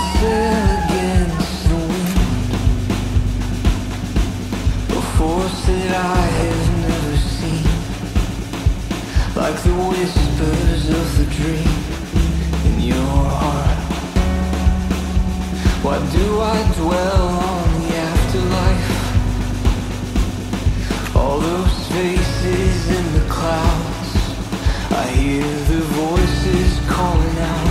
sail against the wind, a force that I have never seen, like the whispers of the dream in your heart. Why do I dwell on the afterlife? All those faces in the clouds, I hear the voices calling out.